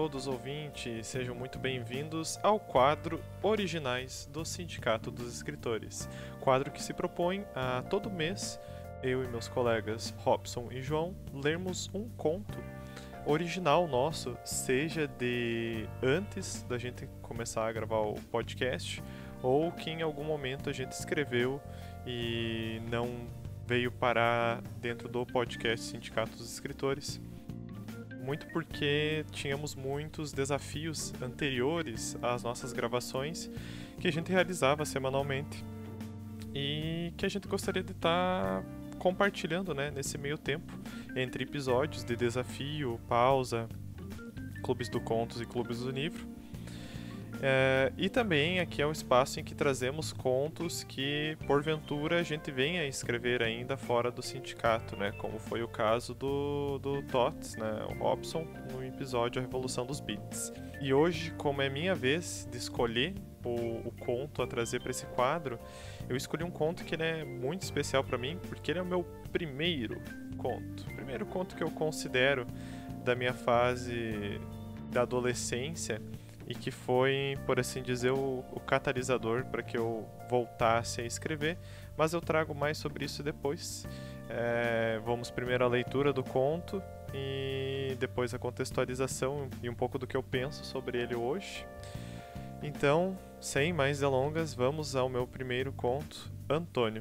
todos, ouvintes, sejam muito bem-vindos ao quadro Originais do Sindicato dos Escritores. Quadro que se propõe a todo mês, eu e meus colegas Robson e João, lermos um conto original nosso, seja de antes da gente começar a gravar o podcast, ou que em algum momento a gente escreveu e não veio parar dentro do podcast Sindicato dos Escritores. Muito porque tínhamos muitos desafios anteriores às nossas gravações que a gente realizava semanalmente e que a gente gostaria de estar compartilhando, né, nesse meio tempo, entre episódios de desafio, pausa, clubes do contos e clubes do livro. E também aqui é um espaço em que trazemos contos que, porventura, a gente venha a escrever ainda fora do sindicato, né? Como foi o caso do Tots, né? O Robson, no episódio A Revolução dos Beats. E hoje, como é minha vez de escolher o conto a trazer para esse quadro, eu escolhi um conto que é muito especial para mim, porque ele é o meu primeiro conto que eu considero da minha fase da adolescência, e que foi, por assim dizer, o catalisador para que eu voltasse a escrever, mas eu trago mais sobre isso depois. Vamos primeiro à leitura do conto e depois a contextualização e um pouco do que eu penso sobre ele hoje. Então, sem mais delongas, vamos ao meu primeiro conto, Antônio.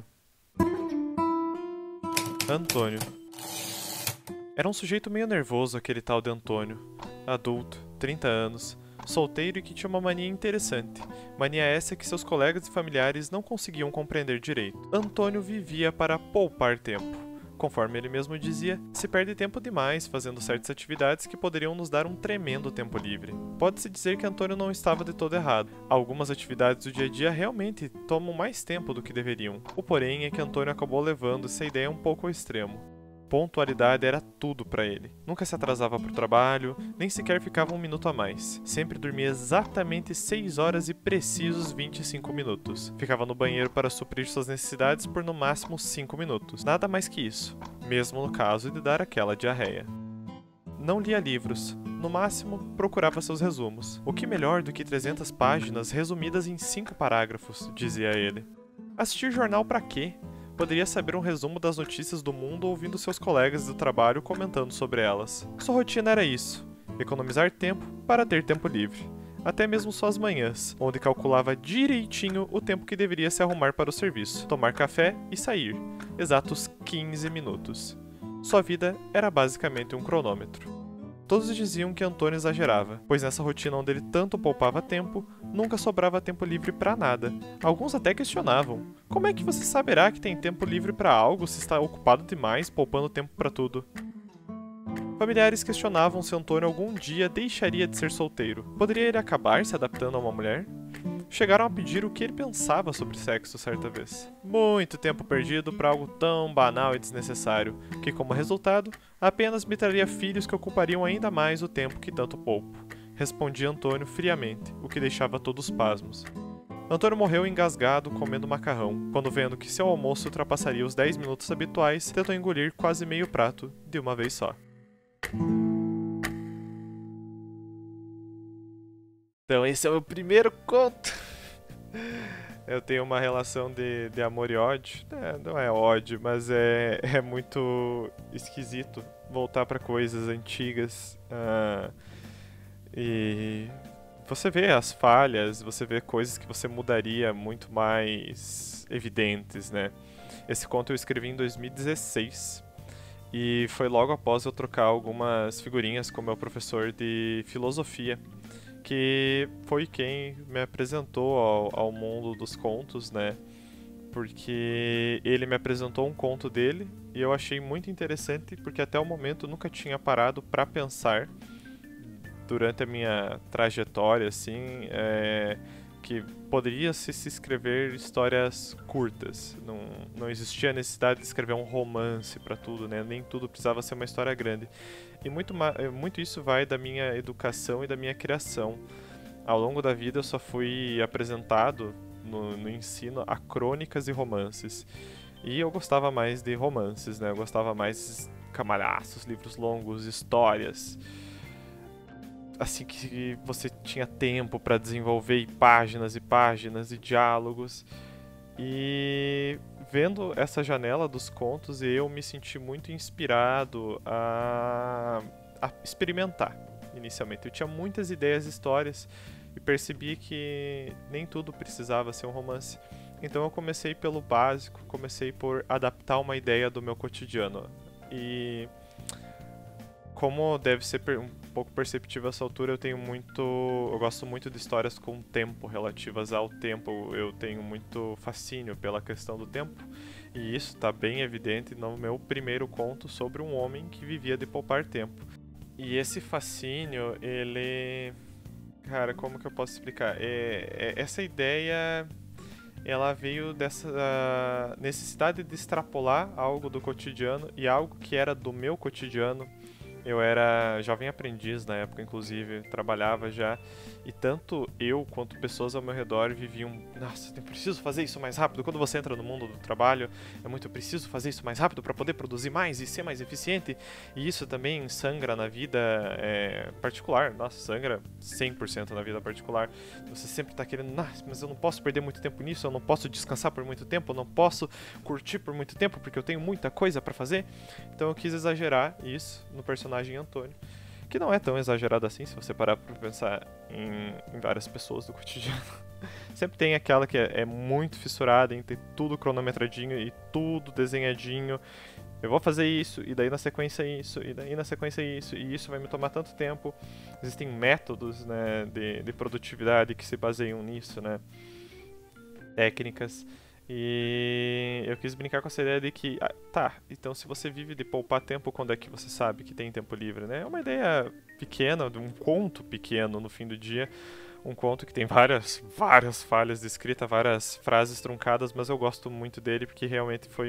Antônio. Era um sujeito meio nervoso aquele tal de Antônio, adulto, 30 anos, solteiro e que tinha uma mania interessante, mania essa que seus colegas e familiares não conseguiam compreender direito. Antônio vivia para poupar tempo. Conforme ele mesmo dizia, se perde tempo demais fazendo certas atividades que poderiam nos dar um tremendo tempo livre. Pode-se dizer que Antônio não estava de todo errado. Algumas atividades do dia a dia realmente tomam mais tempo do que deveriam. O porém é que Antônio acabou levando essa ideia um pouco ao extremo. Pontualidade era tudo para ele. Nunca se atrasava para o trabalho, nem sequer ficava um minuto a mais. Sempre dormia exatamente 6 horas e precisos 25 minutos. Ficava no banheiro para suprir suas necessidades por no máximo 5 minutos. Nada mais que isso, mesmo no caso de dar aquela diarreia. Não lia livros. No máximo, procurava seus resumos. O que melhor do que 300 páginas resumidas em 5 parágrafos, dizia ele. Assistir jornal para quê? Poderia saber um resumo das notícias do mundo ouvindo seus colegas do trabalho comentando sobre elas. Sua rotina era isso: economizar tempo para ter tempo livre. Até mesmo suas manhãs, onde calculava direitinho o tempo que deveria se arrumar para o serviço, tomar café e sair. Exatos 15 minutos. Sua vida era basicamente um cronômetro. Todos diziam que Antônio exagerava, pois nessa rotina onde ele tanto poupava tempo, nunca sobrava tempo livre para nada. Alguns até questionavam: como é que você saberá que tem tempo livre para algo se está ocupado demais, poupando tempo para tudo? Familiares questionavam se Antônio algum dia deixaria de ser solteiro. Poderia ele acabar se adaptando a uma mulher? Chegaram a pedir o que ele pensava sobre sexo certa vez. Muito tempo perdido para algo tão banal e desnecessário, que como resultado, apenas me traria filhos que ocupariam ainda mais o tempo que tanto poupo. Respondia Antônio friamente, o que deixava todos pasmos. Antônio morreu engasgado comendo macarrão, quando vendo que seu almoço ultrapassaria os 10 minutos habituais, tentou engolir quase meio prato de uma vez só. Então esse é o meu primeiro conto. Eu tenho uma relação de amor e ódio. Não é ódio, mas é muito esquisito voltar para coisas antigas. E você vê as falhas, você vê coisas que você mudaria muito mais evidentes, né? Esse conto eu escrevi em 2016. E foi logo após eu trocar algumas figurinhas com meu professor de filosofia, que foi quem me apresentou ao mundo dos contos, né? Porque ele me apresentou um conto dele e eu achei muito interessante, porque até o momento eu nunca tinha parado para pensar durante a minha trajetória, assim, que poderia se escrever histórias curtas. Não existia necessidade de escrever um romance para tudo, né? Nem tudo precisava ser uma história grande. E muito isso vai da minha educação e da minha criação. Ao longo da vida eu só fui apresentado no ensino a crônicas e romances. E eu gostava mais de romances, né? Eu gostava mais de camalhaços, livros longos, histórias. assim que você tinha tempo para desenvolver e páginas e diálogos. E vendo essa janela dos contos, eu me senti muito inspirado a experimentar inicialmente. Eu tinha muitas ideias, histórias e percebi que nem tudo precisava ser um romance. Então eu comecei pelo básico, comecei por adaptar uma ideia do meu cotidiano. E como deve ser um pouco perceptível essa altura, eu gosto muito de histórias com tempo, relativas ao tempo. Eu tenho muito fascínio pela questão do tempo, e isso está bem evidente no meu primeiro conto sobre um homem que vivia de poupar tempo. E esse fascínio, ele... Cara, como que eu posso explicar? Essa ideia, ela veio dessa necessidade de extrapolar algo do cotidiano e algo que era do meu cotidiano. Eu era jovem aprendiz na época, inclusive, trabalhava já, e tanto eu quanto pessoas ao meu redor viviam, nossa, eu preciso fazer isso mais rápido. Quando você entra no mundo do trabalho, eu preciso fazer isso mais rápido para poder produzir mais e ser mais eficiente, e isso também sangra na vida particular, nossa, sangra 100% na vida particular. Você sempre está querendo, mas eu não posso perder muito tempo nisso, eu não posso descansar por muito tempo, eu não posso curtir por muito tempo, porque eu tenho muita coisa para fazer. Então eu quis exagerar isso no personagem Antônio, que não é tão exagerado assim, se você parar pra pensar em várias pessoas do cotidiano. Sempre tem aquela que é muito fissurada em ter tudo cronometradinho e tudo desenhadinho. Eu vou fazer isso, e daí na sequência isso, e daí na sequência isso, e isso vai me tomar tanto tempo. Existem métodos, né, de produtividade que se baseiam nisso, né, técnicas. E eu quis brincar com essa ideia de que, então se você vive de poupar tempo, quando é que você sabe que tem tempo livre, né? É uma ideia pequena, de um conto pequeno no fim do dia. Um conto que tem várias falhas de escrita, várias frases truncadas, mas eu gosto muito dele porque realmente foi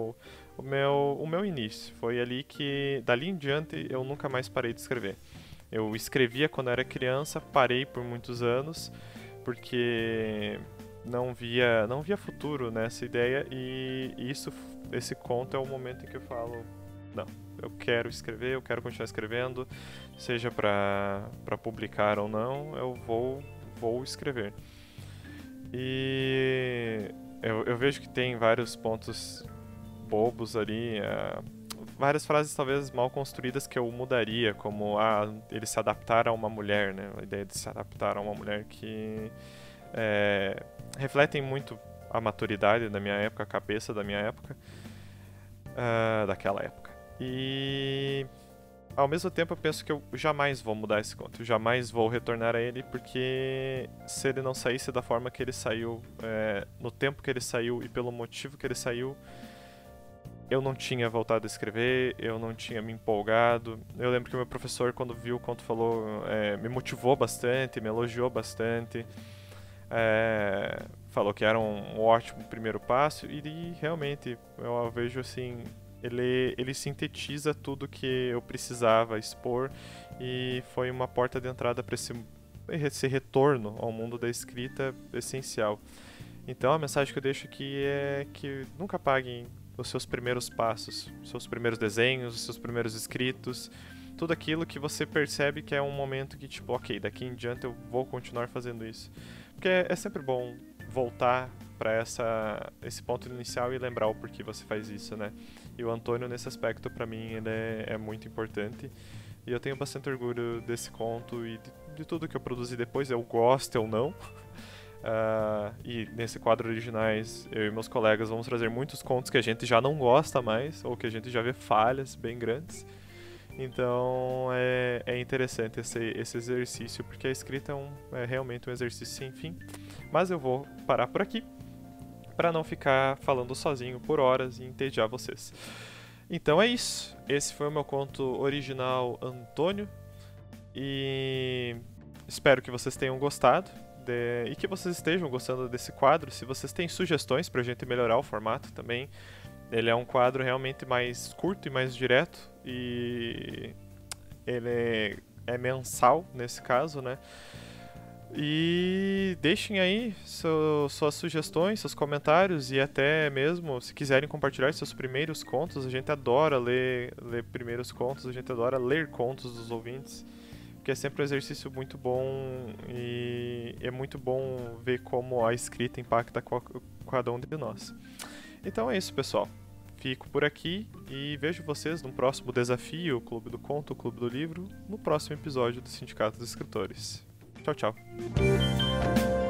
o meu início. Foi ali que, dali em diante, eu nunca mais parei de escrever. Eu escrevia quando era criança, parei por muitos anos, porque não via futuro nessa ideia, e esse conto é o momento em que eu falo, não, eu quero escrever, eu quero continuar escrevendo, seja para publicar ou não, eu vou escrever. E eu vejo que tem vários pontos bobos ali, várias frases talvez mal construídas que eu mudaria, como ele se adaptar a uma mulher, né? A ideia de se adaptar a uma mulher que refletem muito a maturidade da minha época, a cabeça da minha época, daquela época. E ao mesmo tempo eu penso que eu jamais vou mudar esse conto, eu jamais vou retornar a ele, porque se ele não saísse da forma que ele saiu, no tempo que ele saiu e pelo motivo que ele saiu, eu não tinha voltado a escrever, eu não tinha me empolgado. Eu lembro que o meu professor, quando viu o conto, falou, me motivou bastante, me elogiou bastante. Falou que era um ótimo primeiro passo, e realmente eu vejo assim, ele sintetiza tudo que eu precisava expor, e foi uma porta de entrada para esse retorno ao mundo da escrita essencial. Então a mensagem que eu deixo aqui é que nunca paguem os seus primeiros passos, os seus primeiros desenhos, os seus primeiros escritos, tudo aquilo que você percebe que é um momento que, tipo, ok, daqui em diante eu vou continuar fazendo isso. Porque é sempre bom voltar para esse ponto inicial e lembrar o porquê você faz isso, né? E o Antônio, nesse aspecto, para mim, ele é muito importante. E eu tenho bastante orgulho desse conto e de tudo que eu produzi depois, eu gosto ou não. E nesse quadro Originais, eu e meus colegas vamos trazer muitos contos que a gente já não gosta mais, ou que a gente já vê falhas bem grandes. Então é interessante esse exercício, porque a escrita é realmente um exercício sem fim. Mas eu vou parar por aqui, para não ficar falando sozinho por horas e entediar vocês. Então é isso. Esse foi o meu conto original, Antônio. E espero que vocês tenham gostado. E que vocês estejam gostando desse quadro. Se vocês têm sugestões pra gente melhorar o formato também, ele é um quadro realmente mais curto e mais direto, e ele é mensal nesse caso, né? E deixem aí suas sugestões, seus comentários, e até mesmo se quiserem compartilhar seus primeiros contos. A gente adora ler primeiros contos, a gente adora ler contos dos ouvintes, porque é sempre um exercício muito bom e é muito bom ver como a escrita impacta cada um de nós. Então é isso, pessoal. Fico por aqui e vejo vocês no próximo desafio, o Clube do Conto, o Clube do Livro, no próximo episódio do Sindicato dos Escritores. Tchau, tchau.